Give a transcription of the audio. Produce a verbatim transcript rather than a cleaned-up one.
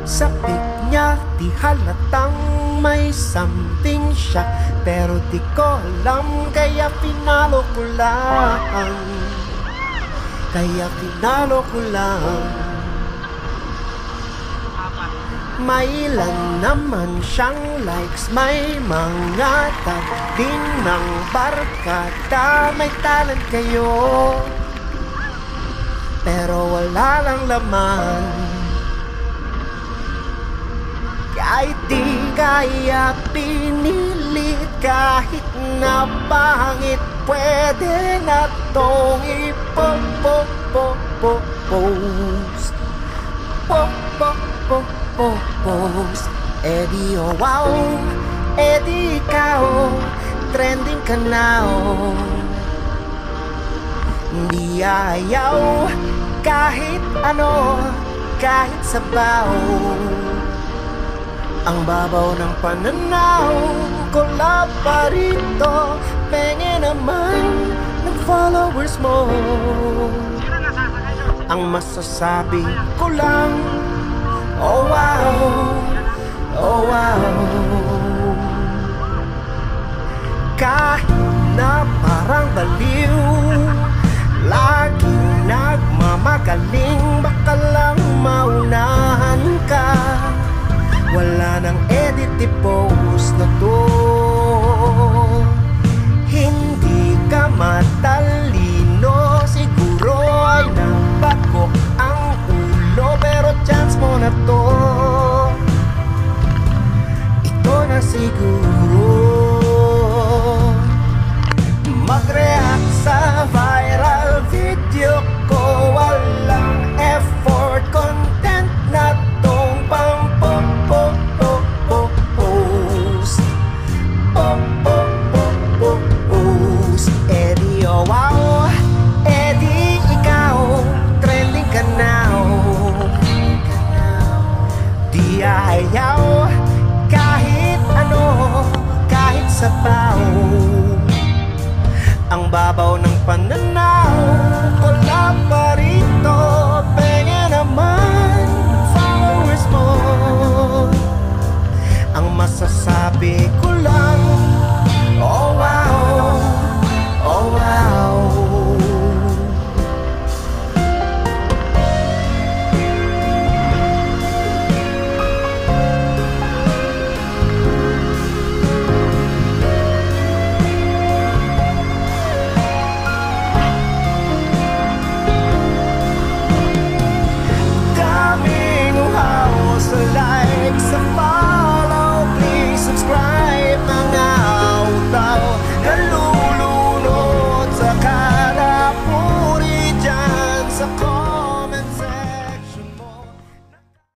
Sapik niya, di halatang may something siya, pero di ko alam, kaya pinalo ko lang. Kaya pinalo ko lang. May ilan naman siyang likes, may mga tag din ng barkada. May talent kayo, pero wala lang laman. Kahit di kaya pinilit, kahit na pangit, pwede na tong ipo-po-po-po-post. Po-po-po-po-post. Eh di oh wow, eh di ikaw, trending ka na oh. Di ayaw, kahit ano, kahit sabaw. Ang babaw ng pananaw ko lang pa rito, pengen naman ng followers mo. Ang masasabi ko lang, oh wow, oh wow. Kahit na parang baliw, laging nagmamagaling, baka lang maunahan ka. Wala nang edit i-post na to. Hindi ka matalino, siguro ay nabagok ang ulo, pero chance mo na to. Ito na siguro. Mag-react sa viral video ko, walang effort, content na tong pang post. Po-po-po-po-post. Eh di oh wow, eh di ikaw, trending ka now. Di ayaw, kahit ano, kahit sabaw. Ang babaw ng pananaw